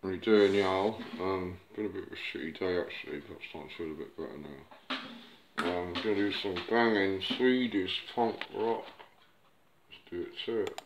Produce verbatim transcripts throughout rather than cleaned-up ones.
How you doing, y'all? Um, been a bit of a shitty day actually, but I'm starting to feel a bit better now. Um, gonna do some banging Swedish punk rock. Let's do it to it.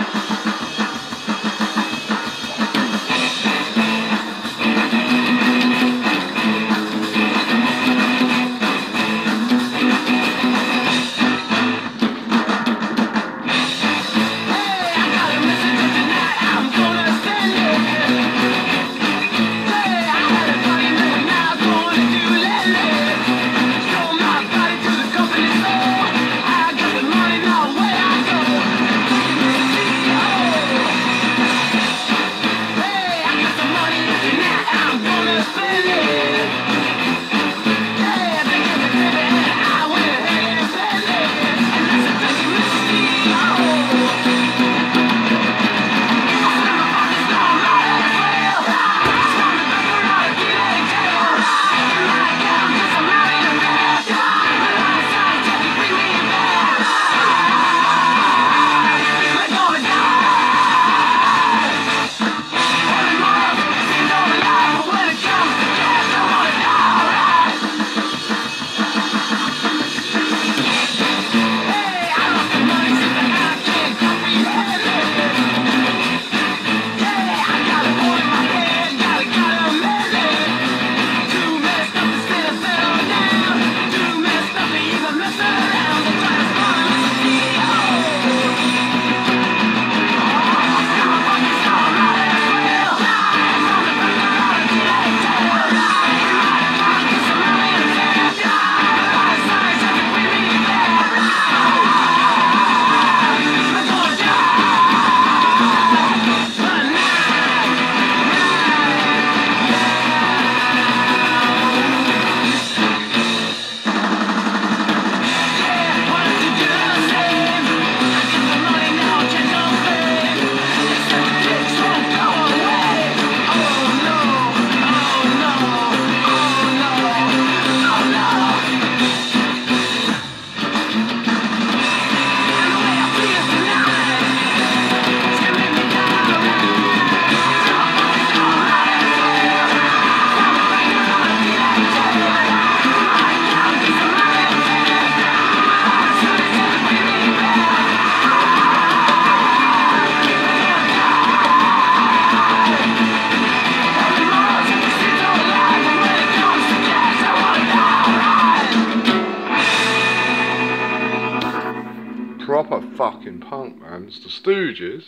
Proper fucking punk, man. It's the Stooges,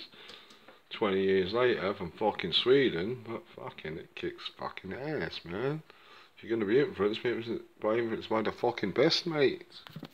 twenty years later from fucking Sweden, but fucking it kicks fucking ass, man. If you're gonna be influenced, be influenced by influenced by the fucking best, mate.